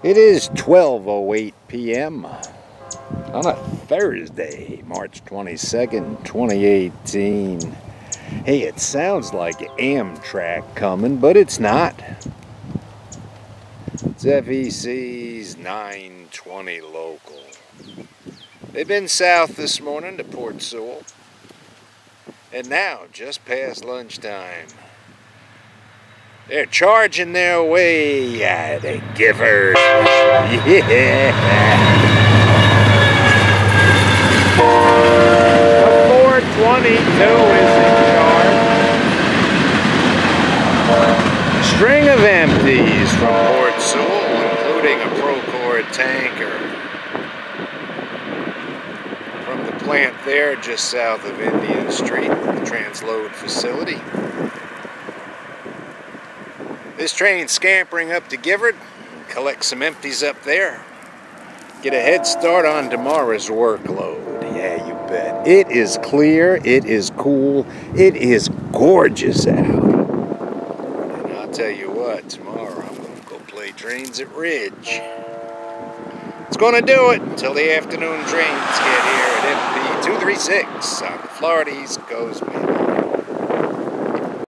It is 12:08 p.m. on a Thursday, March 22nd, 2018. Hey, it sounds like Amtrak coming, but it's not. It's FEC's 920 local. They've been south this morning to Port Sewell, and now, just past lunchtime, they're charging their way to Gifford. Yeah! The 422 is in charge. String of empties from Port Sewell, including a Procore tanker. From the plant there, just south of Indian Street, the transload facility. This train's scampering up to Gifford, collect some empties up there, get a head start on tomorrow's workload. Yeah, you bet. It is clear, it is cool, it is gorgeous out. And I'll tell you what, tomorrow I'm going to go play trains at Ridge. It's going to do it until the afternoon trains get here at MP 236 on the Florida East Coast Main.